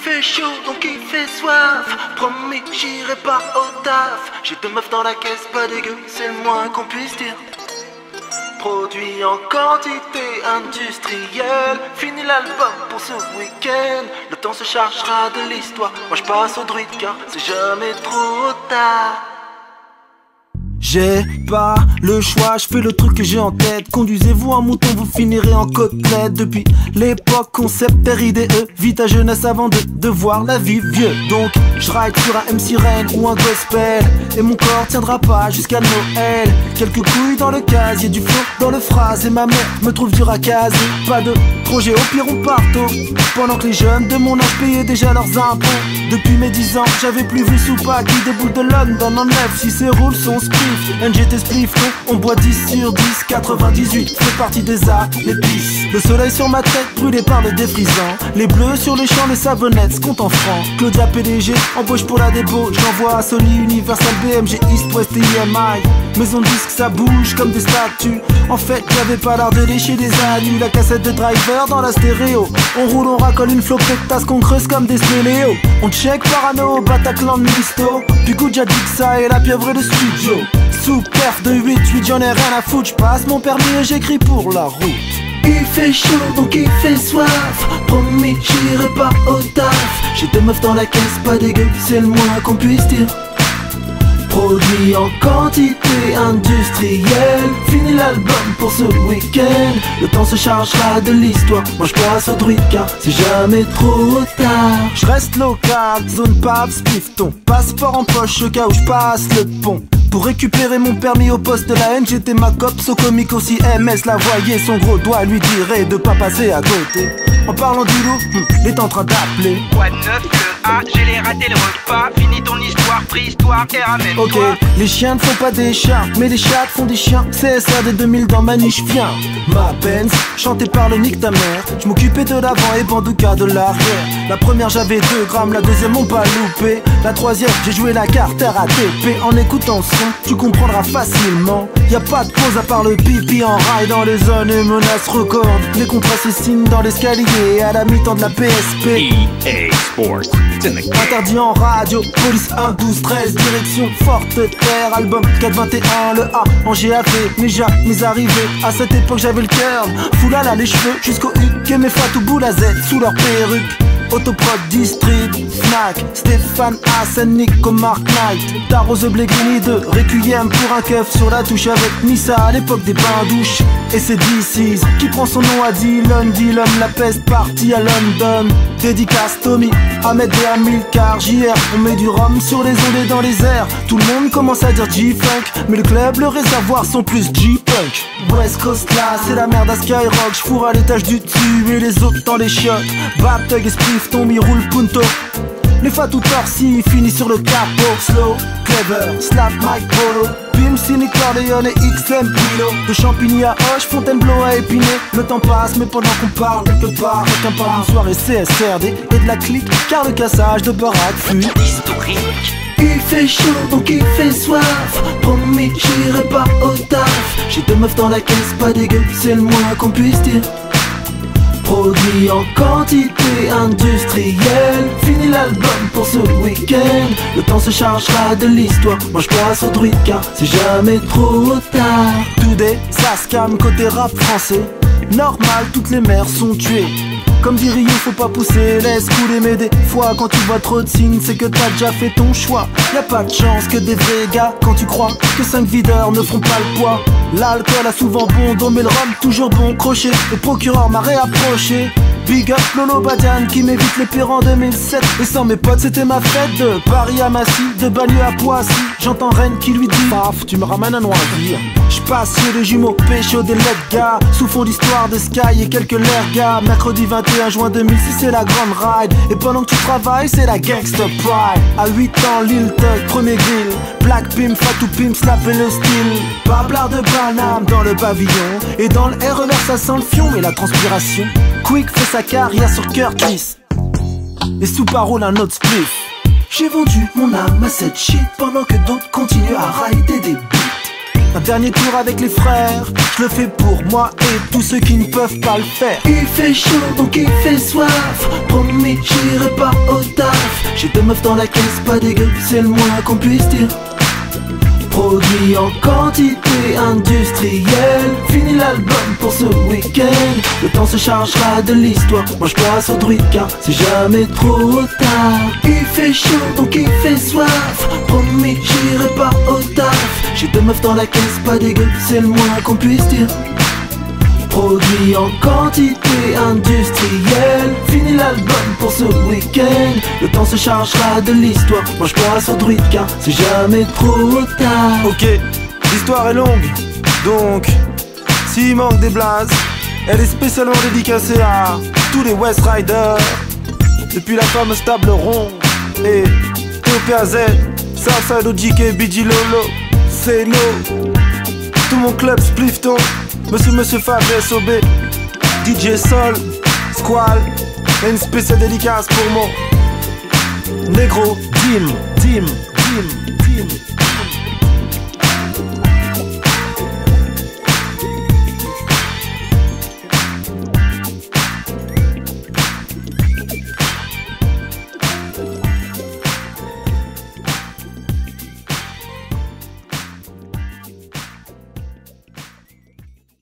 fait chaud, donc il fait soif. Promis, j'irai pas au taf. J'ai 2 meufs dans la caisse, pas dégueu, c'est le moins qu'on puisse dire. Produit en quantité industrielle. Fini l'album pour ce week-end. Le temps se chargera de l'histoire. Moi je passe au druide car c'est jamais trop tard. J'ai pas le choix, je fais le truc que j'ai en tête. Conduisez-vous en mouton, vous finirez en côtelette. Depuis l'époque concept RIDE, vite ta jeunesse avant de voir la vie vieux. Donc je ride sur un MC Ren ou un gospel, et mon corps tiendra pas jusqu'à Noël. Quelques couilles dans le casier, du flow dans le phrase, et ma mère me trouve dur à caser. Pas de projet, au pire on part tôt. Pendant que les jeunes de mon âge payaient déjà leurs impôts. Depuis mes 10 ans, j'avais plus vu Soupa qui déboule de London en 9. Si ses roules sont spliff, NGT spliff, on boit 10 sur 10, 98 fait partie des arts, les pistes. Le soleil sur ma tête, brûlé par le défrisant. Les bleus sur les champs, les savonnettes, compte en francs. Claudia PDG, embauche pour la débauche. J'envoie à Sony, Universal, BMG, East, West et IMI. Maison de disque, ça bouge comme des statues. En fait, j'avais pas l'art de lécher des anus. La cassette de Driver dans la stéréo. On roule, on racole une flopette tasse qu'on creuse comme des spéléos. On check Parano, Bataclan, Misto. Puis Gouja Dixa et la pieuvre de studio. Sous perf de 8-8, j'en ai rien à foutre. J'passe mon permis et j'écris pour la route. Il fait chaud donc il fait soif. Promis j'irai pas au taf. J'ai 2 meufs dans la caisse, pas dégueu, c'est le moins qu'on puisse dire. Produit en quantité industrielle. Fini l'album pour ce week-end. Le temps se chargera de l'histoire. Moi je passe au druide car c'est jamais trop tard. Je reste local, zone pub, spifton. Passeport en poche au cas où je passe le pont. Pour récupérer mon permis au poste de la haine, j'étais ma copse au comique aussi. MS la voyait, son gros doigt lui dirait de pas passer à côté. En parlant du loup, il est en train d'appeler. Quoi de neuf, le A, j'ai les raté le repas. Fini ton histoire, préhistoire et ramène-toi. Ok, les chiens ne font pas des chats, mais les chats font des chiens. CSR des 2000 dans ma niche, viens. Ma Benz, chantée par le nique ta mère. Je m'occupais de l'avant et Bandouka de l'arrière. La première j'avais 2 grammes, la deuxième on pas loupé. La troisième j'ai joué la carte RATP. En écoutant son, tu comprendras facilement. Y a pas de pause à part le pipi en rail dans les zones et menaces record. Les contrats se signent dans l'escalier à la mi-temps de la PSP. EA Sports, it's in the game. Interdit en radio, police 1, 12, 13, direction Forte Terre, album 421, le A en GAV, mes arrivées. À cette époque j'avais le cœur, foulala les cheveux jusqu'au U, que mes fatou boule à Z sous leur perruque. Autoprod, District, Fnac, Stéphane Hassan, Nico, Mark Knight. Tarose Blegrini de Requiem pour un keuf sur la touche avec Nissa à l'époque des bains douches. Et c'est DC's qui prend son nom à Dylan, Dylan, la peste partie à London. Dédicace Tommy, Ahmed et Amilcar, JR, on met du rhum sur les ondes et dans les airs. Tout le monde commence à dire G-Funk, mais le club, le réservoir sont plus G-Punk. West Coast là, c'est la merde à Skyrock, j'fourre à l'étage du dessus et les autres dans les chiottes. Baptug, esprit Tommy roule punto. Les fatou torsi finissent sur le capot. Slow, clever, slap, Mike Polo. Pim, Cynic, Corleone et XM Pilo. De Champigny à Hoche, Fontainebleau à Épinay. Le temps passe mais pendant qu'on parle quelque part avec un par une soirée CSRD et de la clique. Car le cassage de baraque fut historique. Il fait chaud donc il fait soif. Promis j'irai pas au taf. J'ai 2 meufs dans la caisse, pas dégueu, c'est le moins qu'on puisse dire. Produit en quantité industrielle. Fini l'album pour ce week-end. Le temps se chargera de l'histoire. Moi je passe au druide car c'est jamais trop tard. Today, ça se calme côté rap français. Normal, toutes les mères sont tuées. Comme dit Rio, faut pas pousser, laisse couler. Mais des fois quand tu vois trop de signes, c'est que t'as déjà fait ton choix. Y'a pas de chance que des vrais gars, quand tu crois que 5 videurs ne feront pas le poids. L'alcool a souvent bon dos, mais le rhum toujours bon crochet. Le procureur m'a réapproché. Big up Lolo Badian qui m'évite les pires en 2007. Et sans mes potes c'était ma fête. De Paris à Massy, de Bagneux à Poissy. J'entends Rennes qui lui dit paf, tu me ramènes un Noisy. J'passe chez les jumeaux pécho des letgas. Sous fond d'histoire de Sky et quelques lergas. Mercredi 21 juin 2006 c'est la grande ride. Et pendant que tu travailles c'est la gangster pride. À 8 ans Lil Tug, premier grill. Black Pim, Fatou Pim, slap et le style. Bablard de Paname dans le pavillon. Et dans le RER ça sent le fion et la transpiration. Quick fait sa carrière sur Curtis et sous parole un autre spliff. J'ai vendu mon âme à cette shit pendant que d'autres continuent à rider des beats. Un dernier tour avec les frères, je le fais pour moi et tous ceux qui ne peuvent pas le faire. Il fait chaud donc il fait soif, promis j'irai pas au taf. J'ai deux meufs dans la caisse, pas dégueu, c'est le moins qu'on puisse dire. Produit en quantité industrielle, fini l'album pour ce week-end. Le temps se chargera de l'histoire, moi je passe au druide car c'est jamais trop tard. Il fait chaud donc il fait soif, promis j'irai pas au taf. J'ai deux meufs dans la caisse, pas dégueu, c'est le moins qu'on puisse dire. Produit en quantité industrielle, fini l'album pour ce week-end. Le temps se chargera de l'histoire, moi je passe au druide car c'est jamais trop tard. Ok, l'histoire est longue, donc s'il manque des blazes, elle est spécialement dédicacée à tous les West Riders. Depuis la fameuse table ronde et TOPAZ, Southside OGK, BG Lolo, c'est no. Tout mon club Splifton, Monsieur Fab SOB, DJ Sol, Squall, et une spéciale dédicace pour mon négro Dim.